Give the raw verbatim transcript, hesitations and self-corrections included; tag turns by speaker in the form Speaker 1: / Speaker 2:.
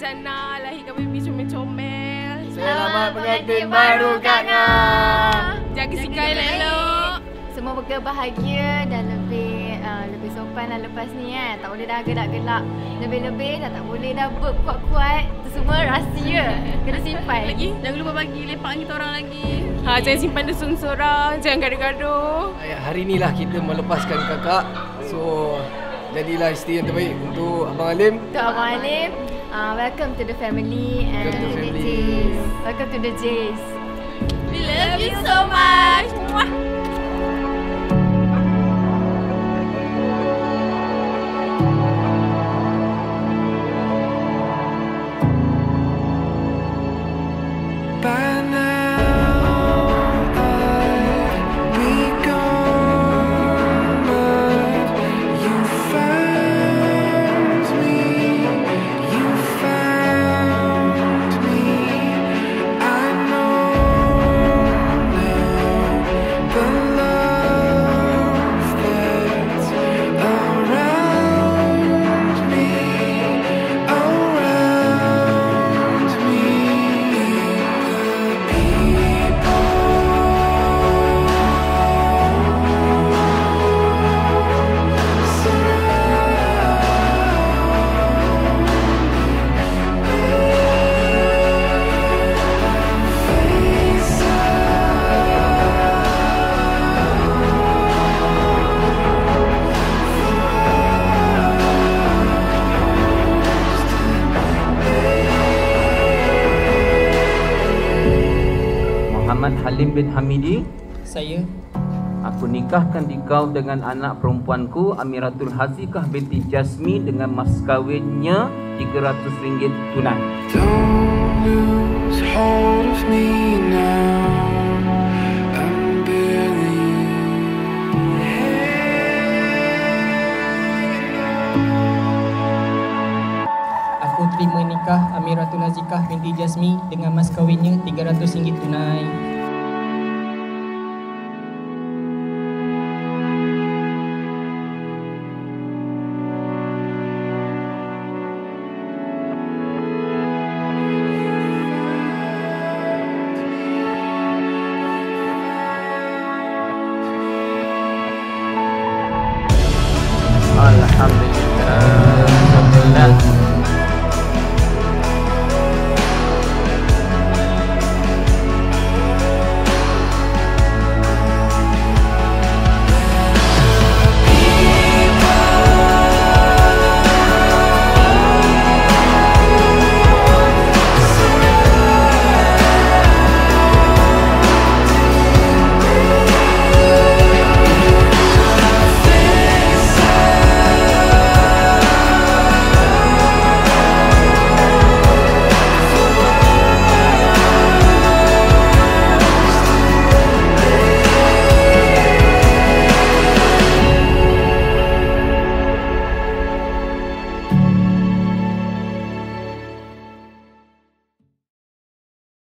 Speaker 1: Jana lahirkan baby comel-comel.
Speaker 2: Selamat pengantin baru Kak Nga.
Speaker 1: Jaga sikap elok-elok.
Speaker 3: Semua berbahagia dan lebih uh, lebih sopan lah lepas ni kan. Tak boleh dah gelak-gelak lebih-lebih dah, tak boleh dah burp kuat-kuat. Itu semua rahsia. Kena simpan.
Speaker 1: Lagi jangan lupa bagi lepak kita orang lagi. Ha, jangan simpan dusun seorang, jangan gaduh-gaduh.
Speaker 2: Hari ni lah kita melepaskan kakak. So jadilah isteri yang terbaik untuk Abang Alim.
Speaker 3: Untuk Abang Alim, uh, welcome to the family and
Speaker 2: Welcome to the family.
Speaker 3: Jays. Welcome to the Jays.
Speaker 1: We love you so much. Mwah.
Speaker 4: Muhammad Halim bin Hamidi.
Speaker 5: Saya.
Speaker 4: Aku nikahkan dikau dengan anak perempuanku Amiratul Hazikah binti Jasmi dengan mas kawinnya tiga ratus ringgit tunai.
Speaker 6: Don't lose hold of me now. I'm barely
Speaker 5: Aku terima nikah Amiratul Hazikah binti Jasmi dengan mas kawinnya tiga ratus ringgit tunai.